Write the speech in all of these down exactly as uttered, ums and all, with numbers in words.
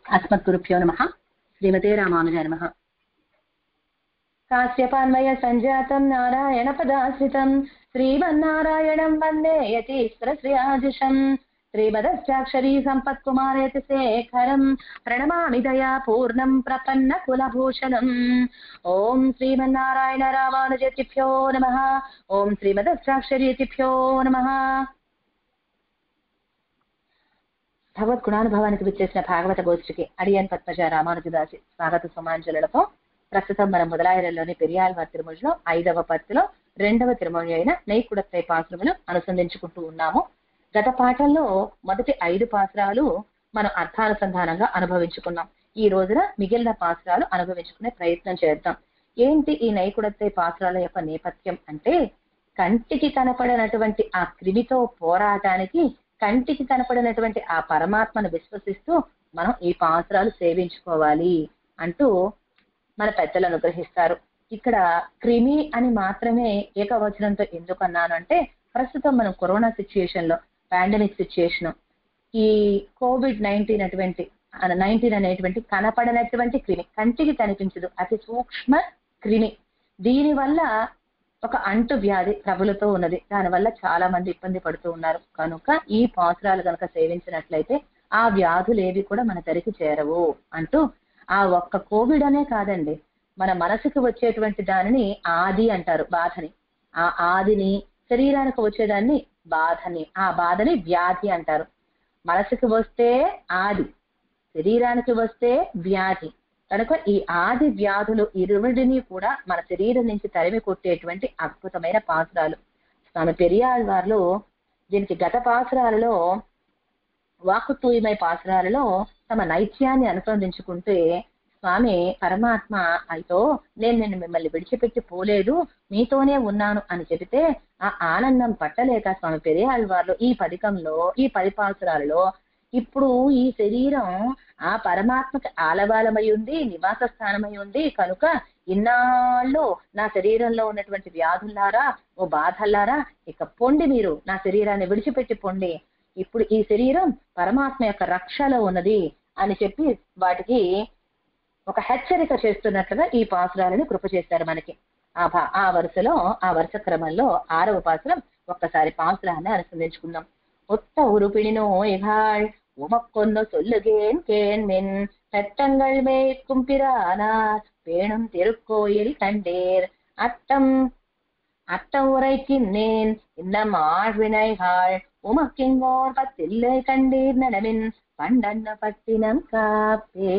अस्मद्गुरुभ्यो नमः। श्रीमते रामानुजाय नमः। काश्यपान्वय संजातं नारायणपदाश्रितं श्रीमन्नारायणं वन्दे यतीश्वरश्रियाजुषं श्रीमदष्टाक्षरी सम्पत्कुमारयति शेखरं प्रणमामि दयापूर्णं प्रपन्नकुलभूषणम्। ॐ श्रीमन्नारायण रामानुजतिभ्यो नमः। ॐ श्रीमदष्टाक्षरीतिभ्यो नमः। భగవద్ గుణానుభవానికి విచ్చేసిన భాగవత గోష్ఠికి అడియన్ పద్మజ రామానుజదాసి స్వాగత సుమాంజలులతో ప్రస్తుతం మనం మొదలాయిరల్లోని పెరియాళ్వార్ తిరుమలలో ఐదవ పత్తిలో రెండవ తిరుమల అయిన నెయ్కుడత్తై పాసురములు అనుసంధించుకుంటూ ఉన్నాము. గత పాఠంలో మొదటి ఐదు పాసురాలు మనం అర్థానుసంధానంగా అనుభవించుకున్నాం. ఈ రోజున మిగిలిన పాసురాలు అనుభవించుకునే ప్రయత్నం చేద్దాం. ఏంటి ఈ నెయ్కుడత్తై పాసురాల యొక్క నేపథ్యం అంటే, కంటికి కనపడినటువంటి ఆ క్రిమితో పోరాటానికి కంటికి కనపడినటువంటి ఆ పరమాత్మను విశ్వసిస్తూ మనం ఈ పాసురాలు సేవించుకోవాలి అంటూ మన పెద్దలు అనుగ్రహిస్తారు. ఇక్కడ క్రిమి అని మాత్రమే ఏకవచనంతో ఎందుకు అన్నాను అంటే, ప్రస్తుతం మనం కరోనా సిచ్యుయేషన్ లో పాండమిక్ సిచ్యుయేషన్, ఈ కోవిడ్ నైన్టీన్ అటువంటి నైన్టీన్ అనేటువంటి కనపడనటువంటి క్రిమి, కంటికి కనిపించదు, అతి సూక్ష్మ క్రిమి. దీని వల్ల ఒక అంటు వ్యాధి ప్రబలుతూ ఉన్నది. దానివల్ల చాలా మంది ఇబ్బంది పడుతూ ఉన్నారు. కనుక ఈ పాసురాలు కనుక సేవించినట్లయితే ఆ వ్యాధులు ఏవి కూడా మన దరికి చేరవు అంటూ, ఆ ఒక్క కోవిడ్ అనే కాదండి, మన మనసుకు వచ్చేటువంటి దానిని ఆది అంటారు, బాధని. ఆ ఆదిని, శరీరానికి వచ్చేదాన్ని బాధని, ఆ బాధని వ్యాధి అంటారు. మనసుకు వస్తే ఆది, శరీరానికి వస్తే వ్యాధి. కనుక ఈ ఆది వ్యాధులు ఇరువుడిని కూడా మన శరీరం నుంచి తరిమి కొట్టేటువంటి అద్భుతమైన పాసురాలు. స్వామి పెరియాళ్వార్లు దీనికి గత పాసురాలలో, వాక్కు తూయిమై పాసురాలలో తమ నైత్యాన్ని అనుసంధించుకుంటే, స్వామి పరమాత్మ అయితే నేను నిన్ను మిమ్మల్ని విడిచిపెట్టి పోలేదు, మీతోనే ఉన్నాను అని చెబితే ఆ ఆనందం పట్టలేక స్వామి పెరియాళ్వార్లు ఈ పదికంలో, ఈ పది పాసురాలలో ఇప్పుడు ఈ శరీరం ఆ పరమాత్మకి ఆలవాలమై ఉంది, నివాస స్థానమై ఉంది. కనుక ఇన్నాళ్ళు నా శరీరంలో ఉన్నటువంటి వ్యాధుల్లారా, ఓ బాధల్లారా, ఇక పొండి, మీరు నా శరీరాన్ని విడిచిపెట్టి పొండి, ఇప్పుడు ఈ శరీరం పరమాత్మ యొక్క రక్షలో ఉన్నది అని చెప్పి వాటికి ఒక హెచ్చరిక చేస్తున్నట్లుగా ఈ పాసురాలను కృప చేస్తారు మనకి. ఆ ఆ వరుసలో, ఆ వరుస క్రమంలో ఆరవ పాసురం ఒక్కసారి పాసురాన్ని అనుసంధించుకుందాం. ஒத்த உருப்பினினோ இகாள் உமக்கொன்னு சொல்லுகேன் கேண்மின் சட்டங்கள் மேய்க்கும் பிரானார் பேணும் திருக்கோயில் கண்டேர் அட்டம் அட்டம் உரைக்கின்னேன் இன்னம் ஆழ்வினைகாள் உமக்கிங்கோர் பத்தில்லை கண்டீர் நடமின் పండన్న పట్టినం కాపే.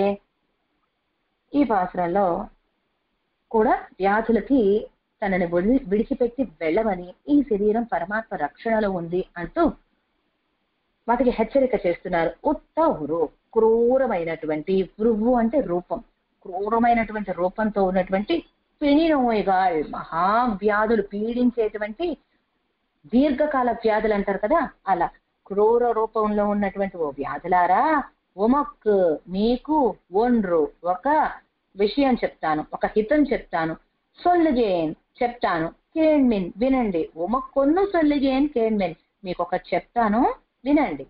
ఈ పాసురాల్లో కూడా వ్యాధులకి తనని విడిచిపెట్టి వెళ్ళమని, ఈ శరీరం పరమాత్మ రక్షణలో ఉంది అంటూ వాటికి హెచ్చరిక చేస్తున్నారు. ఉత్త ఉరు, క్రూరమైనటువంటి, వృవ్వు అంటే రూపం, క్రూరమైనటువంటి రూపంతో ఉన్నటువంటి పిణినోయగాళ్, మహావ్యాధులు పీడించేటువంటి దీర్ఘకాల వ్యాధులు అంటారు కదా, అలా క్రూర రూపంలో ఉన్నటువంటి ఓ వ్యాధులారా, ఉమక్ మీకు, ఒండ్రు ఒక విషయం చెప్తాను, ఒక హితం చెప్తాను, సొల్లుగేన్ చెప్తాను, కేణ్మిన్ వినండి, ఉమక్కొన్ను సొల్లుగేన్ కేణ్మిన్ మీకు ఒక చెప్తాను వినండి.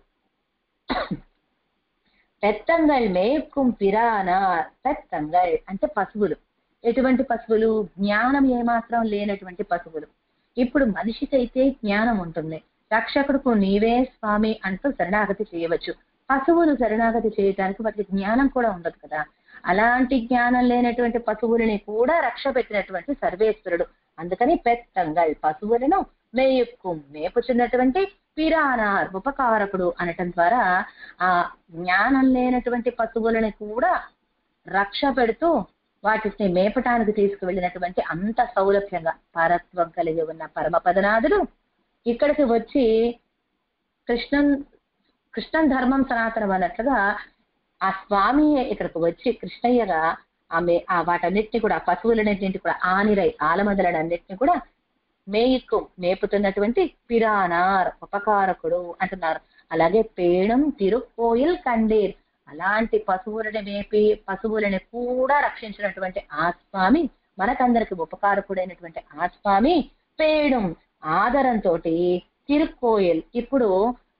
పెత్తంగల్ మేక్కుం పిరానా, పెత్తంగల్ అంటే పశువులు. ఎటువంటి పశువులు? జ్ఞానం ఏమాత్రం లేనటువంటి పశువులు. ఇప్పుడు మనిషికైతే జ్ఞానం ఉంటుంది, రక్షకుడుకు నీవే స్వామి అంటూ శరణాగతి చేయవచ్చు. పశువులు శరణాగతి చేయడానికి వాటికి జ్ఞానం కూడా ఉండదు కదా. అలాంటి జ్ఞానం లేనటువంటి పశువులని కూడా రక్ష పెట్టినటువంటి సర్వేశ్వరుడు. అందుకని పెత్తంగల్ పశువులను, మేయుక్కు మేపుచున్నటువంటి, పిరానార్ ఉపకారకుడు అనటం ద్వారా ఆ జ్ఞానం లేనటువంటి పశువులని కూడా రక్ష పెడుతూ వాటిని మేపటానికి తీసుకువెళ్ళినటువంటి అంత సౌలభ్యంగా పరత్వం కలిగి ఉన్న పరమపదనాథుడు ఇక్కడికి వచ్చి కృష్ణన్ కృష్ణన్ ధర్మం సనాతనం అన్నట్లుగా ఆ స్వామి ఇక్కడికి వచ్చి కృష్ణయ్యగా ఆమె ఆ వాటన్నిటిని కూడా, పశువులన్నింటినీ కూడా, ఆనిరై ఆలమదలన్నింటినీ కూడా మేయిక్కు మేపుతున్నటువంటి పిరానార్ ఉపకారకుడు అంటున్నారు. అలాగే పేణం తిరుకోయిల్ కండీర్, అలాంటి పశువులని మేపి పశువులని కూడా రక్షించినటువంటి ఆ స్వామి, మనకందరికి ఉపకారకుడైనటువంటి ఆ స్వామి పేణం ఆదరంతో తిరుకోయిల్ ఇప్పుడు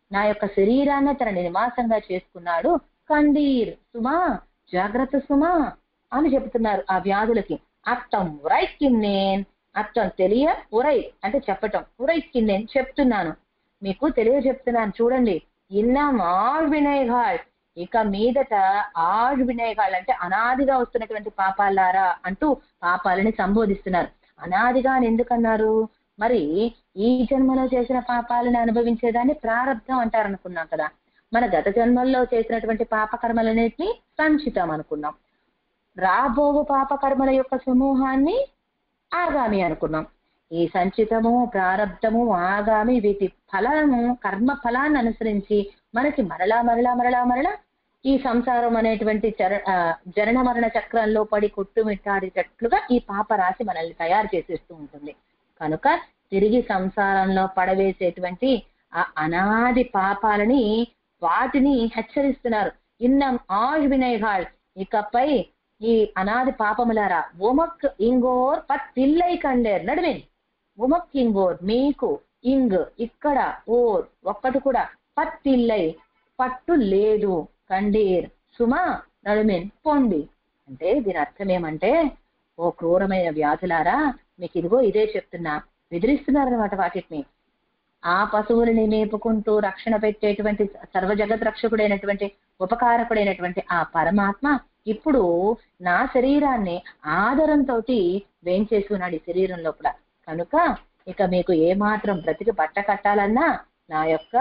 నా యొక్క శరీరాన్ని తన నివాసంగా చేసుకున్నాడు. కండీర్ సుమా, జాగ్రత్త సుమా అని చెప్తున్నారు ఆ వ్యాధులకి. అర్థం ఉరైకిన్నేన్, అర్థం తెలియ, ఉరై అంటే చెప్పటం, ఉరైకిన్నేన్ చెప్తున్నాను, మీకు తెలియ చెప్తున్నాను చూడండి. ఇన్నాం ఆళ్ వినయగాళ్, ఇక మీదట ఆళ్ వినయగాళ్ అంటే అనాదిగా వస్తున్నటువంటి పాపాలారా అంటూ పాపాలని సంబోధిస్తున్నారు. అనాదిగా అని ఎందుకన్నారు? మరి ఈ జన్మలో చేసిన పాపాలను అనుభవించేదాన్ని ప్రారబ్ధం అంటారు అనుకున్నాం కదా. మన గత జన్మల్లో చేసినటువంటి పాపకర్మలన్నిటినీ సంచితం అనుకున్నాం. రాబోవు పాపకర్మల యొక్క సమూహాన్ని ఆగామి అనుకున్నాం. ఈ సంచితము, ప్రారబ్ధము, ఆగామి వీటి ఫలము, కర్మ ఫలాన్ని అనుసరించి మనకి మరలా మరలా మరలా మరలా ఈ సంసారం అనేటువంటి చర జనన మరణ చక్రంలో పడి కొట్టుమిట్టాడేటట్లుగా ఈ పాప రాశి మనల్ని తయారు చేసేస్తూ ఉంటుంది. కనుక తిరిగి సంసారంలో పడవేసేటువంటి ఆ అనాది పాపాలని, వాటిని హెచ్చరిస్తున్నారు. ఇన్నం ఆళ్ వినయగాళ్, ఇకపై ఈ అనాది పాపములారా, ఉమక్ ఇంగోర్ పత్తిల్లై కండేర్ నడుమిన్, ఉమక్ ఇంగోర్ మీకు, ఇంగ్ ఇక్కడ, ఓర్ ఒక్కటి కూడా, పత్తిల్లై పట్టు లేదు, కండీర్ సుమా నడుమిన్ పొండి. అంటే దీని అర్థం ఏమంటే, ఓ క్రూరమైన వ్యాధులారా మీకు ఇదిగో ఇదే చెప్తున్నా, బెదిరిస్తున్నారనమాట వాటిని. ఆ పశువులని మేపుకుంటూ రక్షణ పెట్టేటువంటి సర్వ జగత్ రక్షకుడైనటువంటి ఉపకారకుడైనటువంటి ఆ పరమాత్మ ఇప్పుడు నా శరీరాన్ని ఆదరంతో వేంచేసుకున్నాడు ఈ శరీరం లోపల. కనుక ఇక మీకు ఏమాత్రం బ్రతికి బట్ట కట్టాలన్నా నా యొక్క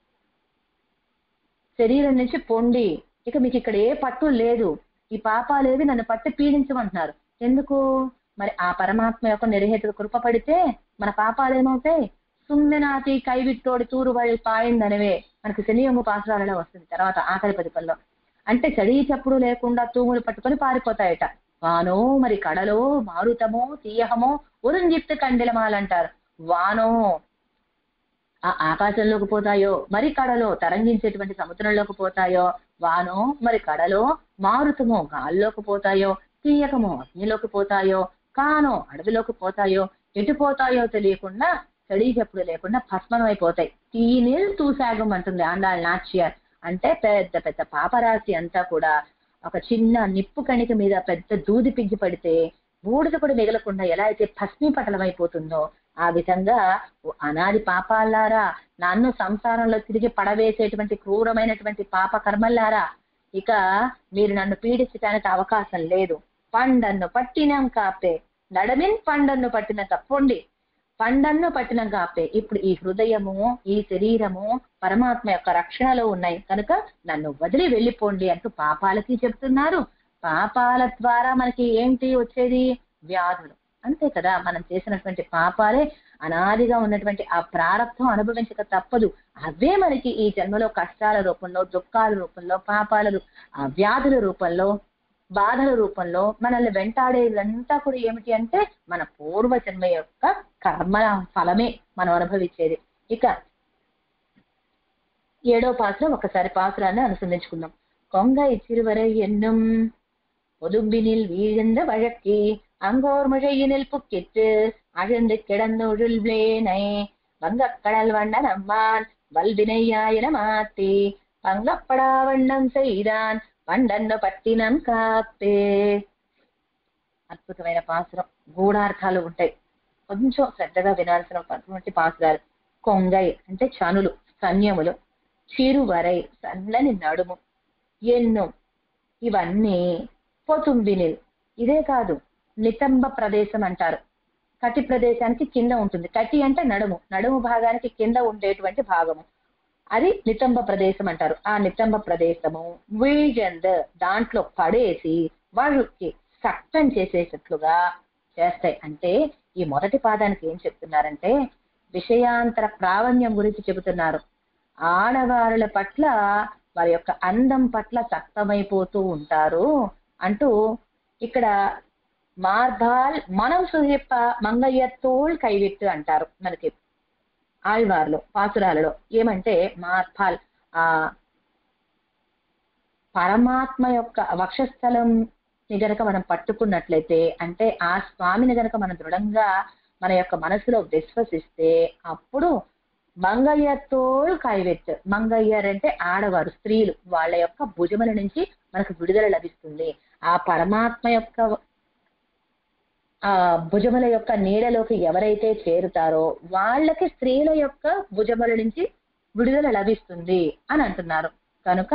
శరీరం నుంచి పొండి, ఇక మీకు ఇక్కడ ఏ పట్టు లేదు, ఈ పాపాలేవి నన్ను పట్టి పీడించమంటున్నారు. ఎందుకు? మరి ఆ పరమాత్మ యొక్క నిర్హేతుడు కృప పడితే మన పాపాలు ఏమవుతాయి? సుమ్మెనాటి కైవిట్టోడి తూరు వై పాయిందనివే మనకి శనియము పాసురాలలో వస్తుంది తర్వాత ఆఖరి పదికల్లో. అంటే చడి చప్పుడు లేకుండా తూములు పట్టుకొని పారిపోతాయట. వానో మరి కడలో, మారుతమో తీయహమో ఉరుంజిత్తు కండిలమాలంటారు. వానో ఆ ఆకాశంలోకి పోతాయో, మరి కడలో తరంగించేటువంటి సముద్రంలోకి పోతాయో, వానో మరి కడలో, మారుతమో గాల్లోకి పోతాయో, తీయకమో అగ్నిలోకి పోతాయో, కానో అడవిలోకి పోతాయో, ఎటు పోతాయో తెలియకుండా చడి చెప్పుడు లేకుండా భస్మం అయిపోతాయి. తీనిల్ తూసాగం అంటుంది ఆండాళ్ నాచ్యార్. అంటే పెద్ద పెద్ద పాపరాశి అంతా కూడా ఒక చిన్న నిప్పు కణిక మీద పెద్ద దూది పిగ్గి పడితే బూడిద కూడా మిగలకుండా ఎలా అయితే భస్మీపటలం అయిపోతుందో, ఆ విధంగా అనాది పాపాలారా, నన్ను సంసారంలో తిరిగి పడవేసేటువంటి క్రూరమైనటువంటి పాప కర్మల్లారా, ఇక మీరు నన్ను పీడించడానికి అవకాశం లేదు. పండన్ను పట్టినం కాపే నడమిన్, పండన్ను పట్టిన తప్పండి, పండన్ను పట్టిన కాపే. ఇప్పుడు ఈ హృదయము, ఈ శరీరము పరమాత్మ యొక్క రక్షణలో ఉన్నాయి కనుక నన్ను వదిలి వెళ్ళిపోండి అంటూ పాపాలకి చెప్తున్నారు. పాపాల ద్వారా మనకి ఏంటి వచ్చేది? వ్యాధులు. అంతే కదా, మనం చేసినటువంటి పాపాలే అనాదిగా ఉన్నటువంటి ఆ ప్రారబ్ధం అనుభవించక తప్పదు. అవే మనకి ఈ జన్మలో కష్టాల రూపంలో, దుఃఖాల రూపంలో, పాపాల ఆ వ్యాధుల రూపంలో, బాధల రూపంలో మనల్ని వెంటాడేదంతా కూడా ఏమిటి అంటే మన పూర్వ జన్మ యొక్క కర్మ ఫలమే మనం అనుభవించేది. ఇక ఏడో పాత్ర ఒకసారి పాత్రాన్ని అనుసంధించుకుందాం. కొంగ ఇచ్చిరువరై ఎన్నుం பொதும்பினில் வீழ்ந்த வழக்கி அங்கோர் மழையினில் புக்கிட்டு அழந்து கிடந்துழல்வேனை வங்கக்கடல் வண்ணன் அம்மான் வல்வினையாயின மாத்தி பங்கப்படா வண்ணம் செய்தான் పండన్ను పట్టినం కాపే. అద్భుతమైన పాసురం, గూఢార్థాలు ఉంటాయి, కొంచెం శ్రద్ధగా వినాల్సినటువంటి పాసురాలు. కొంగై అంటే చనులు, స్తన్యములు, చిరువరై సన్నని నడుము, ఎన్ను ఇవన్నీ, పొతుంబినిల్ ఇదే కాదు, నితంబ ప్రదేశం అంటారు. కటి ప్రదేశానికి కింద ఉంటుంది. కటి అంటే నడుము, నడుము భాగానికి కింద ఉండేటువంటి భాగము, అది నితంబ ప్రదేశం అంటారు. ఆ నితంబ ప్రదేశము వీజంద్ దాంట్లో పడేసి వాళ్ళకి సక్తం చేసేటట్లుగా చేస్తాయి. అంటే ఈ మొదటి పాదానికి ఏం చెప్తున్నారంటే విషయాంతర ప్రావణ్యం గురించి చెబుతున్నారు. ఆడవారుల పట్ల, వారి యొక్క అందం పట్ల సక్తమైపోతూ ఉంటారు అంటూ ఇక్కడ మార్బాల్ మనం సుహిప్ప మంగయ్యత్తోళ్ కైవిట్టు అంటారు. మనకి ఆళ్వార్లో పాసురాలలో ఏమంటే మార్పాల్ ఆ పరమాత్మ యొక్క వక్షస్థలం ని గనక మనం పట్టుకున్నట్లయితే, అంటే ఆ స్వామిని గనక మనం దృఢంగా మన యొక్క మనసులో విశ్వసిస్తే, అప్పుడు మంగయ్యతోల్ కైవెట్. మంగయ్యర్ అంటే ఆడవారు, స్త్రీలు, వాళ్ళ యొక్క భుజముల నుంచి మనకు విడుదల లభిస్తుంది. ఆ పరమాత్మ యొక్క ఆ భుజముల యొక్క నీడలోకి ఎవరైతే చేరుతారో వాళ్ళకి స్త్రీల యొక్క భుజముల నుంచి విడుదల లభిస్తుంది అని అంటున్నారు. కనుక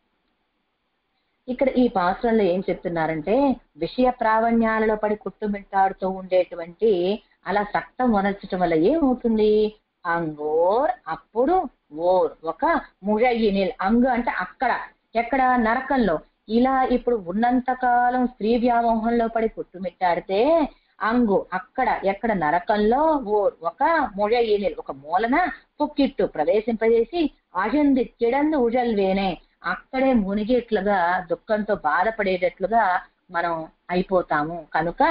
ఇక్కడ ఈ పాత్రలో ఏం చెప్తున్నారంటే, విషయ ప్రావణ్యాలలో పడి కుట్టుమిట్టాడుతూ ఉండేటువంటి అలా సక్తం వనర్చడం వల్ల ఏమవుతుంది, అంగోర్ అప్పుడు ఓర్ ఒక ముజయ్యినిల్. అంగు అంటే అక్కడ, ఎక్కడ, నరకంలో. ఇలా ఇప్పుడు ఉన్నంత కాలం స్త్రీ వ్యామోహంలో పడి కుట్టుమిట్టాడితే అంగు అక్కడ, ఎక్కడ, నరకంలో, ఓర్ ఒక ముజయ్యినిల్ ఒక మూలన పుక్కిట్టు ప్రవేశింపజేసి అజంది కిడందు ఉజల్వేనే అక్కడే మునిగేట్లుగా దుఃఖంతో బాధపడేటట్లుగా మనం అయిపోతాము. కనుక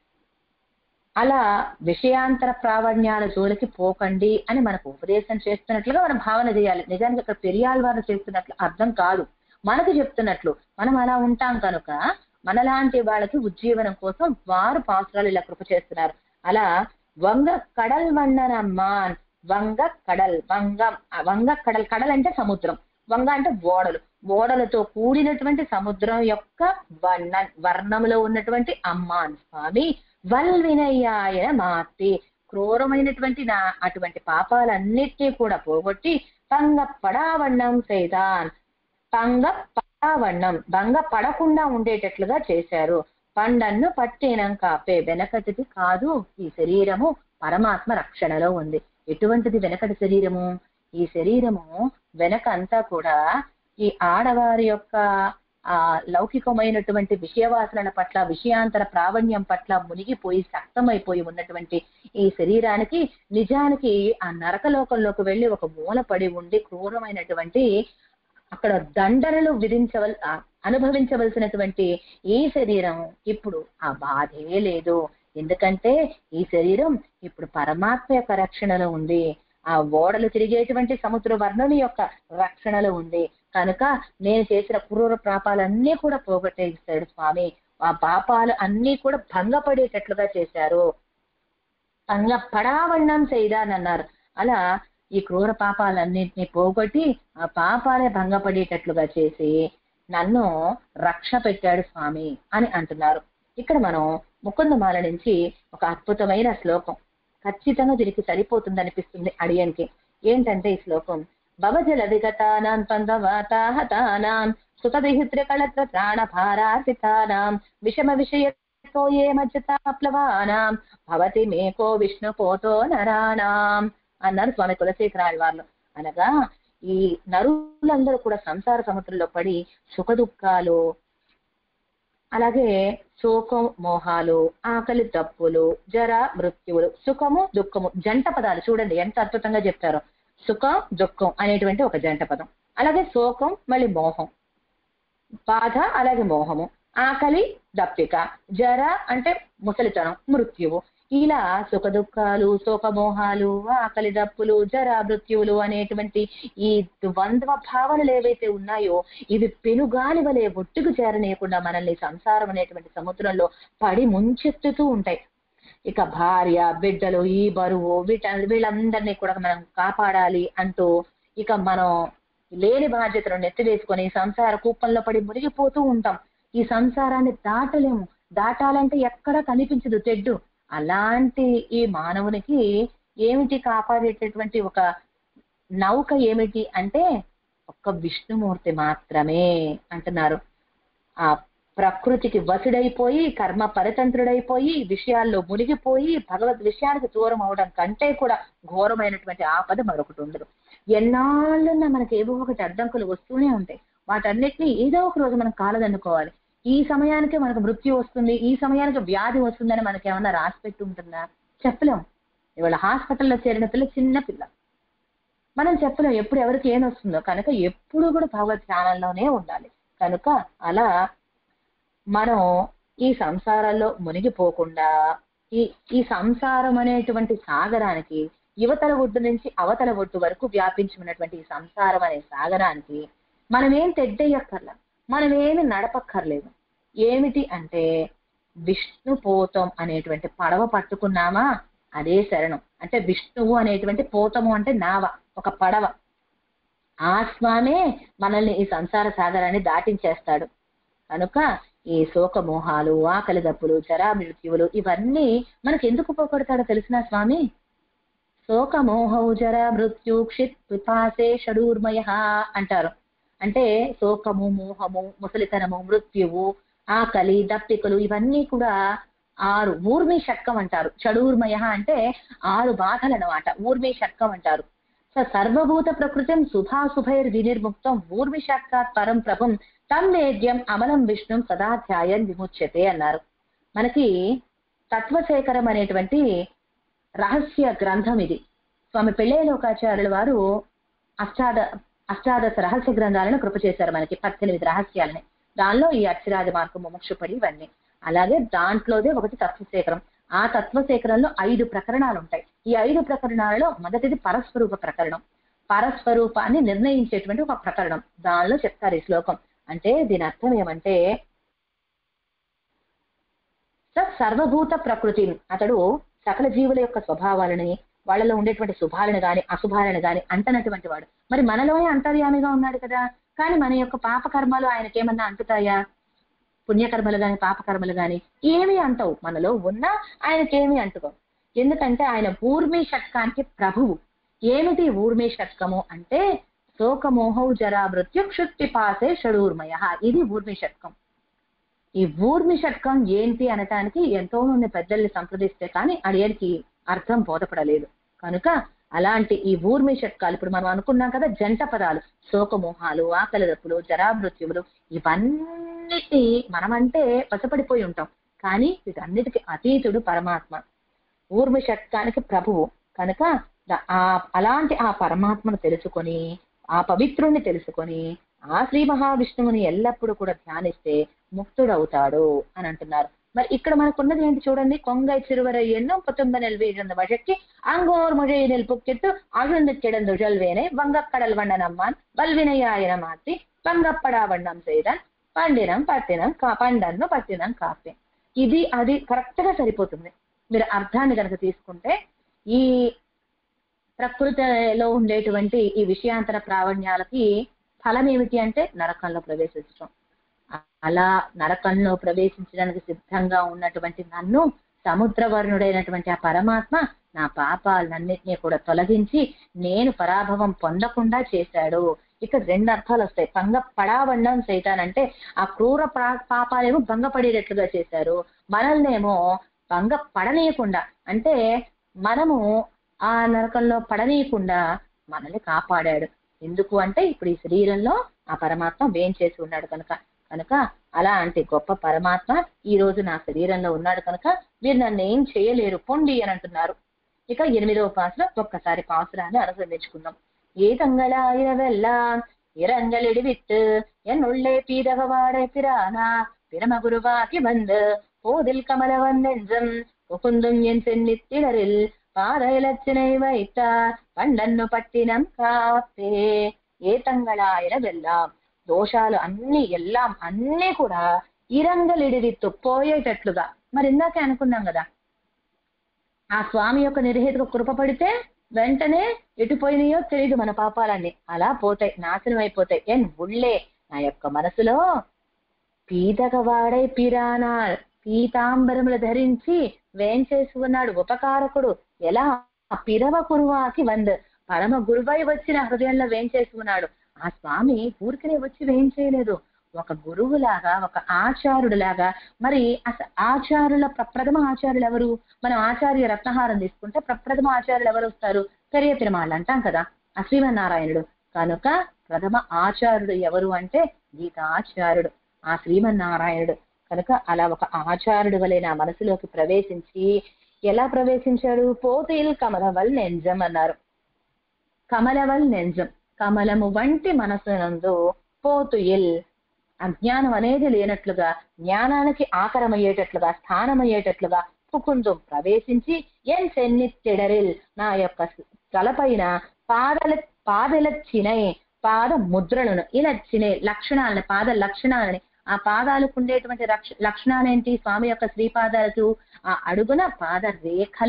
అలా విషయాంతర ప్రావణ్యాల జోలికి పోకండి అని మనకు ఉపదేశం చేస్తున్నట్లుగా మనం భావన చేయాలి. నిజానికి అక్కడ పెరియాల్ వారు చేస్తున్నట్లు అర్థం కాదు, మనకు చెప్తున్నట్లు. మనం అలా ఉంటాం కనుక మనలాంటి వాళ్ళకి ఉజ్జీవనం కోసం వారు పాత్రలు ఇలా కృప చేస్తున్నారు. అలా వంగ కడల్ వన్ననమ్మాన్, వంగ కడల్, వంగం, వంగ కడల్, కడల్ అంటే సముద్రం, వంగ అంటే ఓడలు, ఓడలతో కూడినటువంటి సముద్రం యొక్క వర్ణ వర్ణములో ఉన్నటువంటి అమ్మాన్ స్వామి వల్ వినయ్యాయ మాతి క్రూరమైనటువంటి నా అటువంటి పాపాలన్నిటినీ కూడా పోగొట్టి పంగ పడావణం సైతాన్, పంగ పడావణం భంగ పడకుండా ఉండేటట్లుగా చేశారు. పండన్ను పట్టినం కాపే, వెనకటిది కాదు ఈ శరీరము, పరమాత్మ రక్షణలో ఉంది. ఎటువంటిది వెనకటి శరీరము, ఈ శరీరము వెనక అంతా కూడా ఈ ఆడవారి యొక్క ఆ లౌకికమైనటువంటి విషయవాసనల పట్ల, విషయాంతర ప్రావణ్యం పట్ల మునిగిపోయి సక్తమైపోయి ఉన్నటువంటి ఈ శరీరానికి నిజానికి ఆ నరకలోకంలోకి వెళ్ళి ఒక మూల పడి ఉండి క్రూరమైనటువంటి అక్కడ దండనలు విధించవల్ అనుభవించవలసినటువంటి ఈ శరీరం ఇప్పుడు ఆ బాధే లేదు. ఎందుకంటే ఈ శరీరం ఇప్పుడు పరమాత్మ యొక్క రక్షణలో ఉంది, ఆ ఓడలు తిరిగేటువంటి సముద్ర వర్ణుని యొక్క రక్షణలో ఉంది. కనుక నేను చేసిన క్రూర పాపాలన్నీ కూడా పోగొట్టేస్తాడు స్వామి, ఆ పాపాలు అన్నీ కూడా భంగపడేటట్లుగా చేశారు. భంగ పడావణం చేయదాని అన్నారు. అలా ఈ క్రూర పాపాలన్నింటినీ పోగొట్టి ఆ పాపాలే భంగపడేటట్లుగా చేసి నన్ను రక్ష పెట్టాడు స్వామి అని అంటున్నారు. ఇక్కడ మనం ముకుందమాల నుంచి ఒక అద్భుతమైన శ్లోకం ఖచ్చితంగా దీనికి సరిపోతుంది అనిపిస్తుంది అడియన్కి. ఏంటంటే ఈ శ్లోకం, భవజల విగతానాం పంగవాతాహతానాం సుతవిహిత్ర కళత్ర ప్రాణ భారాసితానాం విషమ విషయతో ఏ మజ్జతాప్లవానాం భవతి మేకో విష్ణు పోతో నరాణాం అన్నారు స్వామి కులశేఖరాళ్ళ వారు. అనగా ఈ నరులందరూ కూడా సంసార సముద్రంలో పడి సుఖ దుఃఖాలు, అలాగే శోకం మోహాలు, ఆకలి తప్పులు, జర మృత్యువులు, సుఖము దుఃఖము జంట పదాలు చూడండి ఎంత అద్భుతంగా చెప్తారో. సుఖం దుఃఖం అనేటువంటి ఒక జంట పదం, అలాగే శోకం మళ్ళీ మోహం, బాధ అలాగే మోహము, ఆకలి దప్పిక, జర అంటే ముసలితనం, మృత్యువు. ఇలా సుఖ దుఃఖాలు, శోకమోహాలు, ఆకలి దప్పులు, జర మృత్యువులు అనేటువంటి ఈ ద్వంద్వ భావనలు ఏవైతే ఉన్నాయో ఇవి పెనుగాలి వలె ఒట్టుకు చేరనీయకుండా మనల్ని సంసారం అనేటువంటి సముద్రంలో పడి ముంచెత్తుతూ ఉంటాయి. ఇక భార్య బిడ్డలు, ఈ బరువు, వీట వీళ్ళందరినీ కూడా మనం కాపాడాలి అంటూ ఇక మనం లేని బాధ్యతలను నెత్తివేసుకొని సంసార కూపంలో పడి మునిగిపోతూ ఉంటాం. ఈ సంసారాన్ని దాటలేము, దాటాలంటే ఎక్కడ కనిపించదు తెడ్డు. అలాంటి ఈ మానవునికి ఏమిటి కాపాడేటటువంటి ఒక నౌక ఏమిటి అంటే ఒక్క విష్ణుమూర్తి మాత్రమే అంటున్నారు. ఆ ప్రకృతికి వసుడైపోయి కర్మ పరితంత్రుడైపోయి విషయాల్లో మునిగిపోయి భగవద్ విషయానికి దూరం అవడం కంటే కూడా ఘోరమైనటువంటి ఆపద మరొకటి ఉండదు. ఎన్నాళ్ళున్నా మనకి ఏవో ఒకటి అడ్డంకులు వస్తూనే ఉంటాయి. వాటన్నిటినీ ఏదో ఒక రోజు మనం కాలదన్నుకోవాలి. ఈ సమయానికి మనకు మృత్యు వస్తుంది, ఈ సమయానికి వ్యాధి వస్తుందని మనకి ఏమన్నా రాసి పెట్టి ఉంటుందా? చెప్పలేం. ఇవాళ హాస్పిటల్లో చేరిన పిల్ల చిన్న పిల్ల, మనం చెప్పలేం ఎప్పుడు ఎవరికి ఏం వస్తుందో. కనుక ఎప్పుడు కూడా భగవత్ ధ్యానంలోనే ఉండాలి. కనుక అలా మనం ఈ సంసారాల్లో మునిగిపోకుండా ఈ ఈ సంసారం అనేటువంటి సాగరానికి యువతల ఒడ్డు నుంచి అవతల ఒడ్డు వరకు వ్యాపించి ఉన్నటువంటి ఈ సంసారం అనే సాగరానికి మనమేం తెడ్డేయక్కర్లా, మనమేమి నడపక్కర్లేదు. ఏమిటి అంటే విష్ణుపోతం అనేటువంటి పడవ పట్టుకున్నామా అదే శరణం. అంటే విష్ణువు అనేటువంటి పోతము అంటే నావ, ఒక పడవ. ఆ స్వామే మనల్ని ఈ సంసార సాగరాన్ని దాటించేస్తాడు. కనుక ఈ శోక మోహాలు, ఆకలి దప్పులు, జరా మృత్యువులు ఇవన్నీ మనకి ఎందుకు పోగొడతాడో తెలిసిన స్వామి? శోక మోహవు జరా మృత్యు క్షిత్ పిపాసే షడూర్మయ అంటారు. అంటే శోకము, మోహము, ముసలితనము, మృత్యువు, ఆకలి, దప్పికలు ఇవన్నీ కూడా ఆరు ఊర్మి షట్కం అంటారు. షడూర్మయ అంటే ఆరు బాధలు అన్నమాట. ఊర్మి షట్కం అంటారు. సో సర్వభూత ప్రకృతిం శుభాశుభైర్ వినిర్ముక్తం ఊర్మి షట్కాత్ పరం ప్రభం తం వేద్యం అమలం విష్ణుం సదాధ్యాయం విముచ్యతే అన్నారు. మనకి తత్వశేఖరం అనేటువంటి రహస్య గ్రంథం ఇది. స్వామి పెళ్ళేలోకాచార్యుల వారు అష్టాద అష్టాదశ రహస్య గ్రంథాలను కృప చేశారు మనకి, పద్దెనిమిది రహస్యాలని. దానిలో ఈ అక్షరాది మార్గం, ముముక్షుపడి ఇవన్నీ. అలాగే దాంట్లోదే ఒకటి తత్వశేఖరం. ఆ తత్వశేఖరంలో ఐదు ప్రకరణాలు ఉంటాయి. ఈ ఐదు ప్రకరణాలలో మొదటిది పరస్వరూప ప్రకరణం. పరస్వరూపాన్ని నిర్ణయించేటువంటి ఒక ప్రకరణం. దానిలో చెప్తారు ఈ శ్లోకం. అంటే దీని అర్థం ఏమంటే సర్వభూత ప్రకృతి, అతడు సకల జీవుల యొక్క స్వభావాలని, వాళ్ళలో ఉండేటువంటి శుభాలను గాని అశుభాలను గాని అంటనటువంటి వాడు. మరి మనలోనే అంతర్యామిగా ఉన్నాడు కదా, కానీ మన యొక్క పాపకర్మలు ఆయనకేమన్నా అంటుతాయా? పుణ్యకర్మలు గాని పాపకర్మలు గాని ఏమీ అంటవు. మనలో ఉన్నా ఆయనకేమీ అంటుకోవు. ఎందుకంటే ఆయన ఊర్మి షట్కానికి ప్రభువు. ఏమిటి ఊర్మి షట్కము అంటే శోకమోహౌ జరా మృత్యు క్షుత్తి పాసే షడూర్మయ. ఇది ఊర్మి షట్కం. ఈ ఊర్మి షట్కం ఏంటి అనటానికి ఎంతో మంది పెద్దల్ని సంప్రదిస్తే కానీ అడియనికి అర్థం బోధపడలేదు. కనుక అలాంటి ఈ ఊర్మి షట్కాలు ఇప్పుడు మనం అనుకున్నాం కదా, జంట పదాలు శోకమోహాలు, ఆకలి దప్పులు, జరామృత్యువులు ఇవన్నిటి మనమంటే పసపడిపోయి ఉంటాం. కానీ వీటన్నిటికీ అతీతుడు పరమాత్మ, ఊర్మి షట్కానికి ప్రభువు. కనుక ఆ అలాంటి ఆ పరమాత్మను తెలుసుకొని, ఆ పవిత్రుణ్ణి తెలుసుకొని, ఆ శ్రీ మహావిష్ణువుని ఎల్లప్పుడూ కూడా ధ్యానిస్తే ముక్తుడవుతాడు అని అంటున్నారు. మరి ఇక్కడ మనకున్నది ఏంటి చూడండి. కొంగై చిరువర ఎన్నం పుతుంబనెల్ వీరన్న వజక్కి అంగోర్ మొజైనెల్ పుక్కెత్తు అழுந்து கிடந்து ஜல்வேனை வங்கக்கடல் வண்ணனம்மான் வல்வினையாயின மாத்தி వంగప్పడా వண்ணం செய்தான் పండినం పట్టినం పండన్ను పట్టినం కాపే. ఇది అది కరెక్ట్ గా సరిపోతుంది. మీరు అర్థాన్ని కనుక తీసుకుంటే ఈ ప్రకృతిలో ఉండేటువంటి ఈ విషయాంతర ప్రావణ్యాలకి ఫలం ఏమిటి అంటే నరకంలో ప్రవేశించడం. అలా నరకంలో ప్రవేశించడానికి సిద్ధంగా ఉన్నటువంటి నన్ను సముద్రవర్ణుడైనటువంటి ఆ పరమాత్మ నా పాపాలన్నింటినీ కూడా తొలగించి నేను పరాభవం పొందకుండా చేశాడు. ఇక్కడ రెండు అర్థాలు వస్తాయి. భంగ పడావన్నం సైతానంటే ఆ క్రూర పాపాలేమో భంగపడేటట్లుగా చేశారు, మనల్నేమో భంగ పడనీయకుండా అంటే మనము ఆ నరకంలో పడనీయకుండా మనల్ని కాపాడాడు. ఎందుకు అంటే ఇప్పుడు ఈ శరీరంలో ఆ పరమాత్మ వేం చేసి ఉన్నాడు కనుక. కనుక అలాంటి గొప్ప పరమాత్మ ఈ రోజు నా శరీరంలో ఉన్నాడు కనుక మీరు నన్ను ఏం చేయలేరు పొండి అని అంటున్నారు. ఇక ఎనిమిదవ పాసురం ఒక్కసారి పాసురాన్ని అనుసరించుకుందాం. ఏ తంగళాయిరవెల్లా ఇరంగలిడి విత్తు ఎన్నుళ్ళే పీదగవాడే పిరానా పిరమ గురువాకి வந்து போதில் கமல வந்தென்றும் புகுந்தும் என் சென்னித்திடரில் பாதையிலச்சினை வைத்தார் పండన్ను పట్టినం కాపే. ఏ తంగళాయిరవెల్లాం దోషాలు అన్ని ఎల్లాం అన్ని కూడా ఇరంగలిడివిత్తు పోయేటట్లుగా. మరి ఇందాకే అనుకున్నాం కదా, ఆ స్వామి యొక్క నిర్హేతుకు కృప పడితే వెంటనే ఎటుపోయినాయో తెలియదు మన పాపాలన్నీ, అలా పోతాయి, నాశనం అయిపోతాయి. ఎన్ ఉళ్ళే నా యొక్క మనసులో పీతగవాడై పిరానా పీతాంబరములు ధరించి వేంచేసి ఉన్నాడు ఉపకారకుడు. ఎలా పిరవ కురువాకి వంద పరమ గురువై వచ్చిన హృదయంలో వేంచేసి ఉన్నాడు. ఆ స్వామి ఊరికనే వచ్చి వేం చేయలేదు, ఒక గురువులాగా ఒక ఆచార్యుడిలాగా. మరి అసలు ఆచార్యుల ప్రప్రథమ ఆచార్యులు ఎవరు? మనం ఆచార్య రత్నహారం తీసుకుంటే ప్రప్రథమ ఆచార్యులు ఎవరు వస్తారు? పెరియ తిరుమాళ్ళు అంటాం కదా, ఆ శ్రీమన్నారాయణుడు. కనుక ప్రథమ ఆచార్యుడు ఎవరు అంటే గీతాచార్యుడు, ఆ శ్రీమన్నారాయణుడు. కనుక అలా ఒక ఆచార్యుడు వలె నా మనసులోకి ప్రవేశించి ఎలా ప్రవేశించాడు? పోతీల్ కమలవల్ నెంజం అన్నారు. కమలవల్ నెంజం కమలము వంటి మనసునందు పోతుయిల్ అజ్ఞానం అనేది లేనట్లుగా, జ్ఞానానికి ఆకరమయ్యేటట్లుగా, స్థానమయ్యేటట్లుగా పుకుందుం ప్రవేశించి ఎన్ సెన్నిత్తెడరిల్ నా యొక్క తలపైన పాదల పాదలచ్చినై పాద ముద్రలను ఇలచ్చినే లక్షణాలని, పాద లక్షణాలని, ఆ పాదాలకు ఉండేటువంటి లక్షణాలేంటి? స్వామి యొక్క శ్రీపాదాలకు ఆ అడుగున పాద రేఖలు,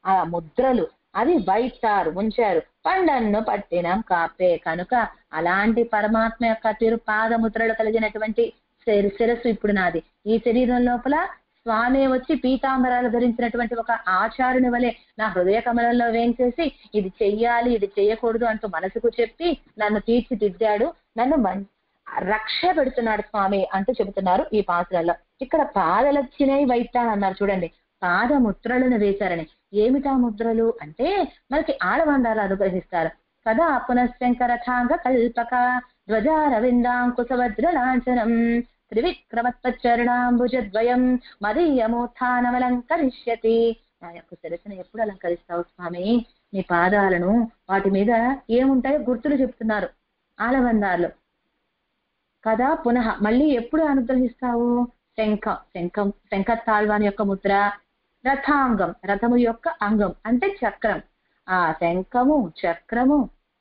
ఆ ముద్రలు అది వైటారు ఉంచారు. పండన్ను పట్టినం కాపే కనుక అలాంటి పరమాత్మ యొక్క తిరు పాదముద్రలు కలిగినటువంటి శిరస్సు ఇప్పుడు నాది. ఈ శరీరం లోపల స్వామి వచ్చి పీతాంబరాలు ధరించినటువంటి ఒక ఆచారుని వలె నా హృదయ కమలంలో వేంచేసి ఇది చెయ్యాలి ఇది చెయ్యకూడదు అంటూ మనసుకు చెప్పి నన్ను తీర్చిదిద్దాడు, నన్ను రక్ష పెడుతున్నాడు స్వామి అంటూ చెబుతున్నారు ఈ పాత్రల్లో. ఇక్కడ పాదలచ్చినవి వైతాన్ అన్నారు చూడండి, పాద ముద్రలను వేశారని. ఏమిటా ముద్రలు అంటే మనకి ఆడవందాలు అనుగ్రహిస్తారు కదా. పునఃశంకరథాంగ కల్పక ధ్వజారవిందాంకుశవజ్ర లాంఛనం త్రివిక్రమత్వచరణాంబుజద్వయం మదీయమోత్థానమలంకరిష్యతి. నా యొక్క శిరస్సును ఎప్పుడు అలంకరిస్తావు స్వామి? నీ పాదాలను, వాటి మీద ఏముంటాయో గుర్తులు చెప్తున్నారు ఆలవందాలు కదా. పునః మళ్ళీ ఎప్పుడు అనుగ్రహిస్తావు? శంఖ శంఖం శంఖతాళ్వాని యొక్క ముద్ర, రథాంగం రథము యొక్క అంగం అంటే చక్రం, ఆ శంఖము చక్రము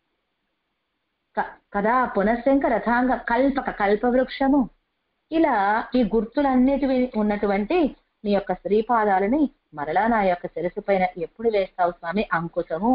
కదా. పునఃశంఖ రథాంగ కల్పక కల్పవృక్షము, ఇలా ఈ గుర్తులన్నిటివి ఉన్నటువంటి నీ యొక్క శ్రీపాదాలని మరలా నా యొక్క శిరస్సు పైన ఎప్పుడు వేస్తావు స్వామి? అంకుశము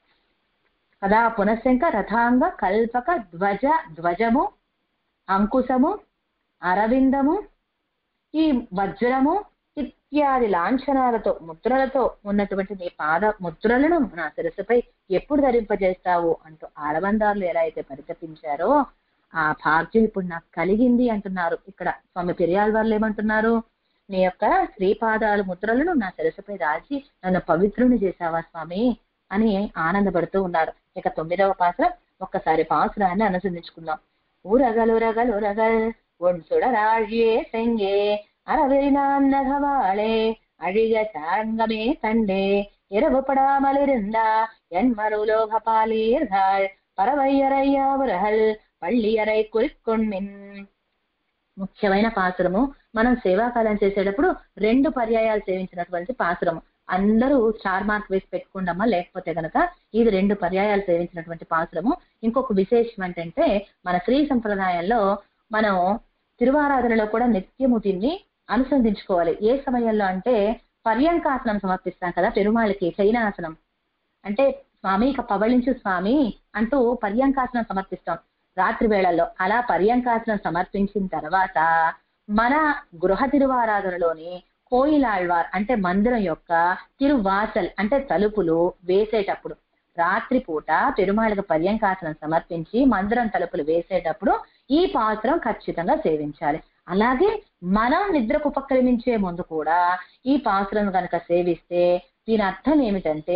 కదా. పునఃశంఖ రథాంగ కల్పక ధ్వజ ధ్వజము అంకుశము అరవిందము ఈ వజ్రము ఇత్యాది లాంఛనాలతో ముద్రలతో ఉన్నటువంటి నీ పాద ముద్రలను నా శిరస్సుపై ఎప్పుడు ధరింపజేస్తావు అంటూ ఆడవందారులు ఎలా అయితే పరితపించారో ఆ భాగ్యం ఇప్పుడు నాకు కలిగింది అంటున్నారు. ఇక్కడ స్వామి పెరియాళ్వార్లు ఏమంటున్నారు? నీ యొక్క శ్రీపాదాలు ముద్రలను నా శిరస్సుపై రాసి నన్ను పవిత్రుని చేశావా స్వామి అని ఆనందపడుతూ ఉన్నారు. ఇక తొమ్మిదవ పాత్ర ఒక్కసారి పాసురాన్ని అనుసరించుకుందాం. ఊరగల్ ఉరగల్ ఉరగల్ ఒన్సుడరాళ్యే సెంగే అరవిరినాన్నగవాళే అழிగ சாங்கமே தண்டே இரவுபடாமலிருந்தா என் மருலோகபாலீர்கள் పరవయ్యరయ్యావురహల్ పళ్ళియరై కురికొన్మిన్. ముఖ్యమైన పాసురము. మనం సేవాకాలం చేసేటప్పుడు రెండు పర్యాయాలు సేవించినటువంటి పాసురము. అందరూ స్టార్ మార్క్ వేసి పెట్టుకుండమ్మా, లేకపోతే గనక ఇది రెండు పర్యాయాలు సేవించినటువంటి పాసురము. ఇంకొక విశేషం ఏంటంటే మన శ్రీ సంప్రదాయంలో మనం తిరువారాధనలో కూడా నిత్యము దీన్ని అనుసంధించుకోవాలి. ఏ సమయంలో అంటే పర్యంకాసనం సమర్పిస్తాం కదా పెరుమాళికి, శయనాసనం అంటే స్వామి ఇక పవళించు స్వామి అంటూ పర్యంకాసనం సమర్పిస్తాం రాత్రి వేళల్లో. అలా పర్యంకాసనం సమర్పించిన తర్వాత మన గృహ తిరువారాధనలోని కోయిలాళ్వార్ అంటే మందిరం యొక్క తిరువాసల్ అంటే తలుపులు వేసేటప్పుడు రాత్రి పూట పెరుమాళికి పర్యంకాసనం సమర్పించి మందిరం తలుపులు వేసేటప్పుడు ఈ పాత్రం ఖచ్చితంగా సేవించాలి. అలాగే మనం నిద్రకు ఉపక్రమించే ముందు కూడా ఈ పాత్రను కనుక సేవిస్తే దీని అర్థం ఏమిటంటే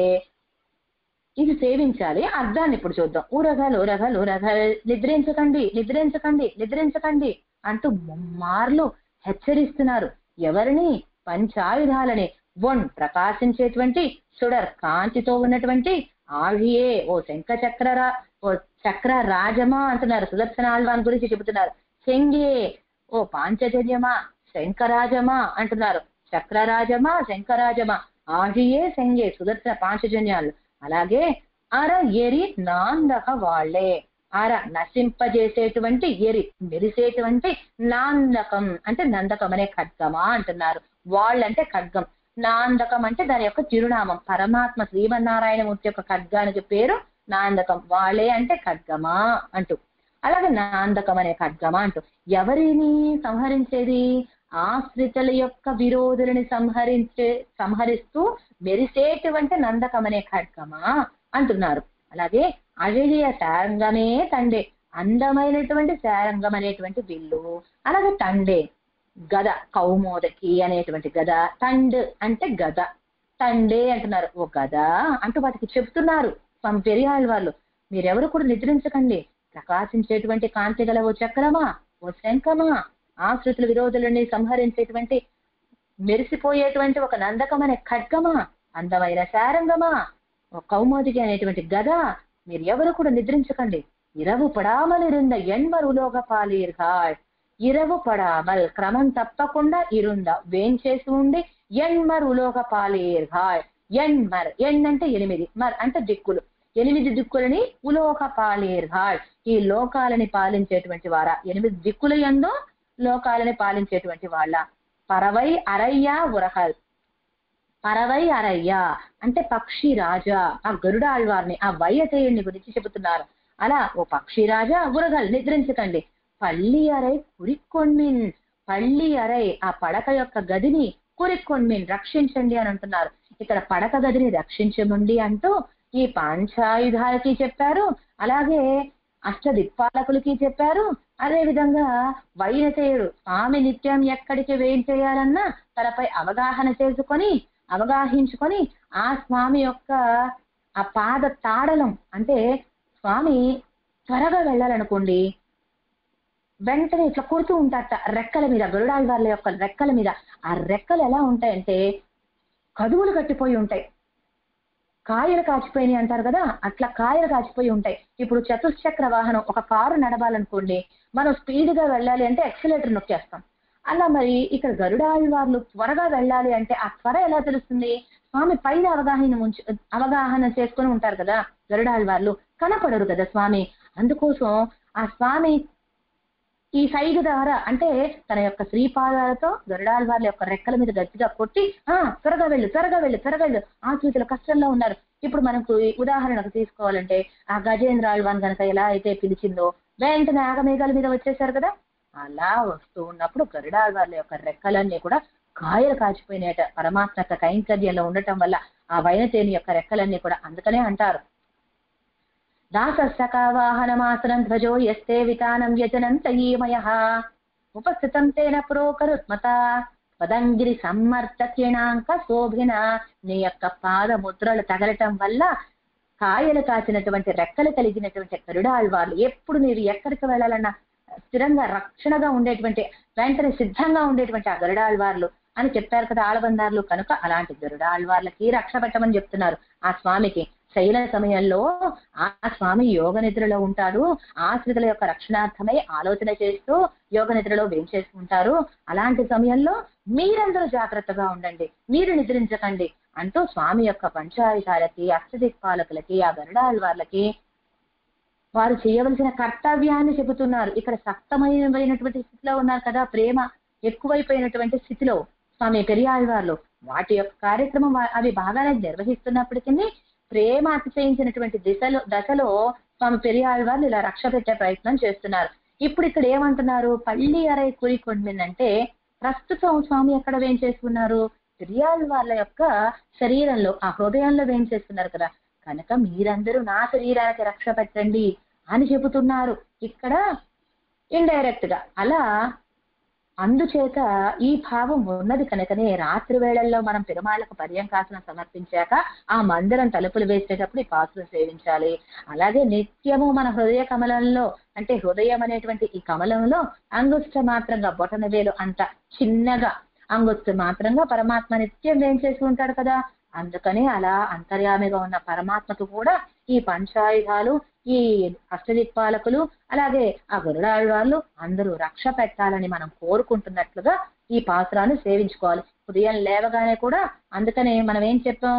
ఇది సేవించాలి. అర్థాన్ని ఇప్పుడు చూద్దాం. ఊరగల్ ఊరగల్ ఊరగల్ నిద్రించకండి నిద్రించకండి నిద్రించకండి అంటూ ముమ్మార్లు హెచ్చరిస్తున్నారు. ఎవరిని? పంచాయుధాలని. వన్ ప్రకాశించేటువంటి సుడర్ కాంతితో ఉన్నటువంటి ఆழிయే ఓ శంఖ చక్రరా ఓ చక్ర రాజమా అంటున్నారు. సుదర్శన ఆళ్వాన్ గురించి చెబుతున్నారు. శంగే ఓ పాంచజన్యమా శంఖరాజమా అంటున్నారు. చక్రరాజమా శంఖరాజమా ఆழிయే శంగే సుదర్శన పాంచజన్యాలు. అలాగే అర ఎరి నాందక వాళ్లే, అర నశింపజేసేటువంటి ఎరి మెరిసేటువంటి నాందకం అంటే నందకం అనే ఖడ్గమా అంటున్నారు. వాళ్ళంటే ఖడ్గం, నాందకం అంటే దాని యొక్క చిరునామం. పరమాత్మ శ్రీమన్నారాయణమూర్తి యొక్క ఖడ్గానికి పేరు నాందకం. వాళ్ళే అంటే ఖడ్గమా అంటూ, అలాగే నాందకం అనే ఖడ్గమా అంటూ. ఎవరిని సంహరించేది? ఆశ్రితుల యొక్క విరోధులని సంహరించే సంహరిస్తూ మెరిసేటువంటి నందకం అనే ఖడ్గమా అంటున్నారు. అలాగే అజయ శారంగమే తండే అందమైనటువంటి శారంగం అనేటువంటి విల్లు. అలాగే తండే గద కౌమోదకి అనేటువంటి గద. తండ్ అంటే గద, తండే అంటున్నారు. ఓ గద అంటూ వాటికి చెప్తున్నారు స్వామి పెరియాళ్ళ వాళ్ళు. మీరెవరు కూడా నిద్రించకండి, ప్రకాశించేటువంటి కాంతి గల ఓ చక్రమా ఓ శంఖమా ఆశ్రితుల విరోధులని సంహరించేటువంటి మెరిసిపోయేటువంటి ఒక నందకం అనే ఖడ్గమా అందమైన శారంగమా ఓ కౌమోదికి అనేటువంటి గద మీరు ఎవరు కూడా నిద్రించకండి. ఇరవు పడామలిరుంద ఎన్మరు ఉలోక పాలీర్గాళ్. ఇరవు పడామల్ క్రమం తప్పకుండా ఇరుంద వేంచేసి ఉండి ఎన్మర్ ఉలోక పాలీర్గాళ్. ఎన్మర్ ఎన్ అంటే ఎనిమిది, మర్ అంటే దిక్కులు, ఎనిమిది దిక్కులని ఉలోక పాలీర్గాళ్ ఈ లోకాలని పాలించేటువంటి వారా. ఎనిమిది దిక్కుల యందు లోకాలని పాలించేటువంటి వాళ్ళ. పరవై అరయ్యా ఉరహల్ పరవై అరయ్య అంటే పక్షి రాజా, ఆ గరుడ ఆళ్వారిని ఆ వైయతేయుడిని గురించి చెబుతున్నారు. అలా ఓ పక్షి రాజా ఉరగల్ నిద్రించకండి, పల్లి అరై కురికొన్మిన్, పల్లి అరై ఆ పడక యొక్క గదిని కురికొన్మిన్ రక్షించండి అని అంటున్నారు. ఇక్కడ పడక గదిని రక్షించమండి అంటూ ఈ పాంచాయుధాలకి చెప్పారు, అలాగే అష్టదిక్పాలకులకి చెప్పారు. అదే విధంగా వైయతేయుడు స్వామి నిత్యం ఎక్కడికి వేయించేయాలన్నా తనపై అవగాహన చేసుకొని అవగాహించుకొని ఆ స్వామి యొక్క ఆ పాద తాడలం అంటే స్వామి త్వరగా వెళ్ళాలనుకోండి వెంటనే ఇట్లా కొడుతూ ఉంటారట రెక్కల మీద, గరుడాళ్వార్ల యొక్క రెక్కల మీద. ఆ రెక్కలు ఎలా ఉంటాయంటే కదువులు కట్టిపోయి ఉంటాయి, కాయలు కాచిపోయినాయి అంటారు కదా, అట్లా కాయలు కాచిపోయి ఉంటాయి. ఇప్పుడు చతుశ్చక్ర వాహనం ఒక కారు నడవాలనుకోండి, మనం స్పీడ్ గా వెళ్ళాలి అంటే ఎక్సిలేటర్ నొక్కేస్తాం. అలా మరి ఇక్కడ గరుడాళ్వార్లు త్వరగా వెళ్ళాలి అంటే ఆ త్వర ఎలా తెలుస్తుంది? స్వామి పైన అవగాహన ఉంచు అవగాహన చేసుకుని ఉంటారు కదా గరుడాళ్వార్లు, కనపడరు కదా స్వామి. అందుకోసం ఆ స్వామి ఈ సైగ ద్వారా అంటే తన యొక్క శ్రీపాదాలతో గరుడాళ్వార్ల యొక్క రెక్కల మీద గట్టిగా కొట్టి ఆ త్వరగా వెళ్ళు త్వరగా వెళ్ళు త్వరగా వెళ్ళు, ఆశ్రితులు కష్టంలో ఉన్నారు. ఇప్పుడు మనకు ఉదాహరణకు తీసుకోవాలంటే ఆ గజేంద్ర ఆళ్వాన్ కనుక ఎలా అయితే పిలిచిందో వెంటనే ఆగమేఘాల మీద వచ్చేసారు కదా, అలా వస్తూ ఉన్నప్పుడు గరుడాళ్వార్ల యొక్క రెక్కలన్నీ కూడా కాయలు కాచిపోయినాయట. పరమాత్మ యొక్క కైంకర్యంలో ఉండటం వల్ల ఆ వైనతేని యొక్క రెక్కలన్నీ కూడా. అందుకనే అంటారు దాసస్తకా వాహనమాసనం ధ్వజో యస్తే వితానం యజనంతయీమయ ఉపస్థితం తేన ప్రోకరుత్మత పదంగిరి సమ్మర్తకిణాంక శోభిన. నీ యొక్క పాద ముద్రలు తగలటం వల్ల కాయలు కాచినటువంటి రెక్కలు కలిగినటువంటి గరుడాళ్వార్లు ఎప్పుడు మీరు ఎక్కడికి వెళ్ళాలన్నా స్థిరంగా రక్షణగా ఉండేటువంటి వెంటనే సిద్ధంగా ఉండేటువంటి ఆ గరుడాళ్వార్లు అని చెప్పారు కదా ఆళ్వందార్లు. కనుక అలాంటి గరుడాళ్వార్లకి రక్ష పెట్టమని చెప్తున్నారు. ఆ స్వామికి శైల సమయంలో ఆ స్వామి యోగ నిద్రలో ఉంటాడు, ఆశ్రితుల యొక్క రక్షణార్థమై ఆలోచన చేస్తూ యోగ నిద్రలో వేంచేసుకుంటారు. అలాంటి సమయంలో మీరందరూ జాగ్రత్తగా ఉండండి, మీరు నిద్రించకండి అంటూ స్వామి యొక్క పంచాయుధాలకి అష్టదిక్పాలకులకి ఆ గరుడాళ్వార్లకి వారు చేయవలసిన కర్తవ్యాన్ని చెబుతున్నారు. ఇక్కడ సక్తమైనటువంటి స్థితిలో ఉన్నారు కదా, ప్రేమ ఎక్కువైపోయినటువంటి స్థితిలో స్వామి పెరియాళ్వార్లు వాటి యొక్క కార్యక్రమం అవి బాగానే నిర్వహిస్తున్నప్పటికీ ప్రేమ అతిశయించినటువంటి దిశలో దశలో స్వామి పెరియాళ్వార్లు ఇలా రక్ష పెట్టే ప్రయత్నం చేస్తున్నారు. ఇప్పుడు ఇక్కడ ఏమంటున్నారు? పల్లి అరై కురికొండిందంటే ప్రస్తుతం స్వామి ఎక్కడ వేంచేస్తున్నారు? పెరియాళ్వార్ల యొక్క శరీరంలో ఆ హృదయంలో వేంచేస్తున్నారు కదా, కనుక మీరందరూ నా శరీరానికి రక్ష పెట్టండి అని చెబుతున్నారు ఇక్కడ ఇండైరెక్ట్ గా. అలా అందుచేత ఈ భావం ఉన్నది కనుకనే రాత్రి వేళల్లో మనం పెరుమాళ్లకు పర్యంకాసనం సమర్పించాక ఆ మందిరం తలుపులు వేసేటప్పుడు ఈ పాసులు సేవించాలి. అలాగే నిత్యము మన హృదయ కమలంలో అంటే హృదయం అనేటువంటి ఈ కమలంలో అంగుష్ట మాత్రంగా బొటన వేలు అంత చిన్నగా అంగుష్ట మాత్రంగా పరమాత్మ నిత్యం ఏం చేసి ఉంటాడు కదా, అందుకని అలా అంతర్యామిగా ఉన్న పరమాత్మకు కూడా ఈ పంచాయుధాలు ఈ అష్టదిక్పాలకులు అలాగే ఆ గరుడాళ్వార్లు అందరూ రక్ష పెట్టాలని మనం కోరుకుంటున్నట్లుగా ఈ పాసురాన్ని సేవించుకోవాలి. ఉదయం లేవగానే కూడా అందుకనే మనం ఏం చెప్పాం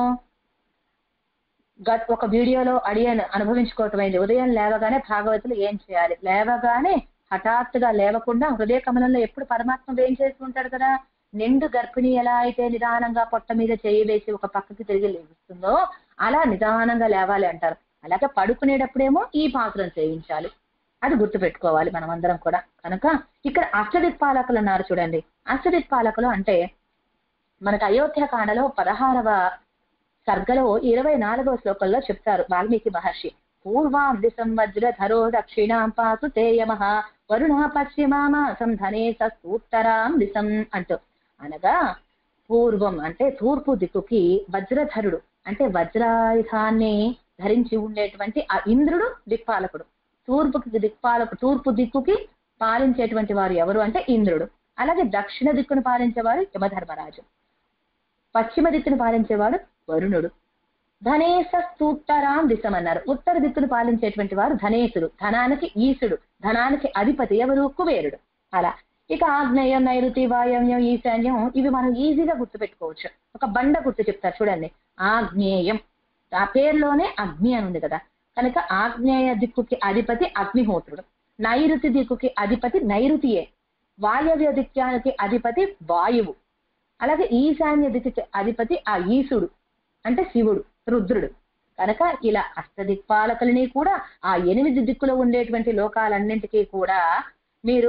గత ఒక వీడియోలో అడిగాను అనుభవించుకోవటమైంది. ఉదయం లేవగానే భాగవతులు ఏం చేయాలి? లేవగానే హఠాత్తుగా లేవకుండా హృదయ కమలంలో ఎప్పుడు పరమాత్మ ఏం చేసుకుంటాడు కదా, నిండు గర్భిణి ఎలా అయితే నిదానంగా పొట్ట మీద చేయి వేసి ఒక పక్కకి తిరిగి లేస్తుందో అలా నిదానంగా లేవాలి అంటారు. అలాగే పడుకునేటప్పుడేమో ఈ పాత్రను సేవించాలి, అది గుర్తుపెట్టుకోవాలి మనం అందరం కూడా. కనుక ఇక్కడ అష్టదిక్పాలకులు ఉన్నారు చూడండి. అష్టదిక్పాలకులు అంటే మనకు అయోధ్యకాండలో పదహారవ సర్గలో ఇరవై నాలుగవ శ్లోకంలో చెప్తారు వాల్మీకి మహర్షి. పూర్వాం దిశం వజ్రధరో దక్షిణాం పాసు తేయమః వరుణ పశ్చిమామాసం ధనే సూత్తరాం దిశం అంటూ. అనగా పూర్వం అంటే తూర్పు దిక్కుకి వజ్రధరుడు అంటే వజ్రాయుధాన్ని ధరించి ఉండేటువంటి ఆ ఇంద్రుడు దిక్పాలకుడు. తూర్పుకి దిక్పాలకుడు తూర్పు దిక్కుకి పాలించేటువంటి వారు ఎవరు అంటే ఇంద్రుడు. అలాగే దక్షిణ దిక్కును పాలించేవారు యమధర్మరాజు, పశ్చిమ దిక్కును పాలించేవాడు వరుణుడు. ధనేశ స్తూత్తరాం దిశం అన్నారు. ఉత్తర దిక్కును పాలించేటువంటి వారు ధనేశుడు, ధనానికి ఈశుడు, ధనానికి అధిపతి ఎవరు కుబేరుడు. అలా ఇక ఆగ్నేయం నైరుతి వాయవ్యం ఈశాన్యం ఇవి మనం ఈజీగా గుర్తుపెట్టుకోవచ్చు. ఒక బండ గుర్తు చెప్తారు చూడండి. ఆగ్నేయం ఆ పేరులోనే అగ్ని అని ఉంది కదా, కనుక ఆగ్నేయ దిక్కుకి అధిపతి అగ్నిహోత్రుడు, నైరుతి దిక్కుకి అధిపతి నైరుతియే, వాయవ్య దిక్యానికి అధిపతి వాయువు, అలాగే ఈశాన్య దిక్కు అధిపతి ఆ ఈశుడు అంటే శివుడు, రుద్రుడు. కనుక ఇలా అష్టదిక్పాలకులని కూడా ఆ ఎనిమిది దిక్కులో ఉండేటువంటి లోకాలన్నింటికీ కూడా మీరు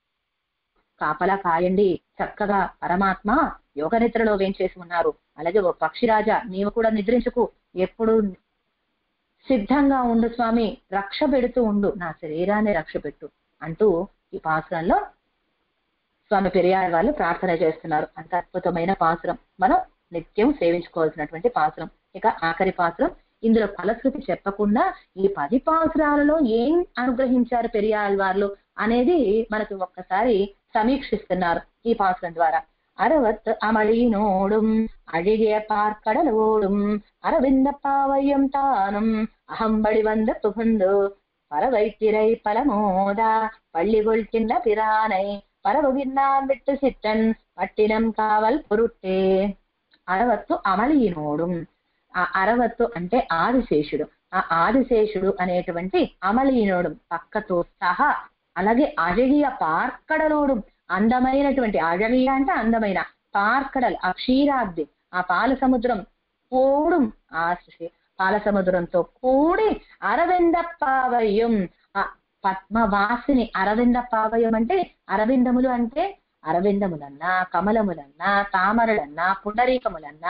కాపలా కాయండి. చక్కగా పరమాత్మ యోగ నిద్రలో వేంచేసి ఉన్నారు. అలాగే ఓ పక్షిరాజా, నీవు కూడా నిద్రించుకు, ఎప్పుడు సిద్ధంగా ఉండు స్వామి, రక్ష పెడుతూ ఉండు, నా శరీరాన్ని రక్ష పెట్టు అంటూ ఈ పాసురంలో స్వామి పెరియార్ వాళ్ళు ప్రార్థన చేస్తున్నారు. అంత అద్భుతమైన పాసురం, మనం నిత్యం సేవించుకోవాల్సినటువంటి పాసురం. ఇక ఆఖరి పాసురం, ఇందులో ఫలశ్రుతి చెప్పకుండా ఈ పది పాసురాలలో ఏం అనుగ్రహించారు పెరియార్ వాళ్ళు అనేది మనకి ఒక్కసారి సమీక్షిస్తున్నారు ఈ పాసురం ద్వారా. అరవత్ అమళీనోడుం అழிగే పార్కడలోడుం అరవింద పావయం తానం అహంబడి వంద పుగుందు பரவைத்திரை பலமோதா பள்ளிகொள் கிண்ண பிரானை பரவுகின்றான் விட்டு சிற்றன் పట్టినం కావల్ పొరుట్టే. అరవత్తు అమలీనోడు, ఆ అరవత్తు అంటే ఆదిశేషుడు. ఆ ఆదిశేషుడు అనేటువంటి అమలీనోడు పక్కతో సహా, అలాగే అజగియ పార్కడలోడు, అందమైనటువంటి, అజగియ అంటే అందమైన, పార్కడల్ ఆ క్షీరాబ్ది, ఆ పాల సముద్రం పోడు, ఆ పాల సముద్రంతో కూడి అరవింద పావయం, ఆ పద్మవాసిని. అరవింద పావయం అంటే అరవిందములు అంటే అరవిందములన్నా, కమలములన్నా, తామరలన్నా, పుండరీకములన్నా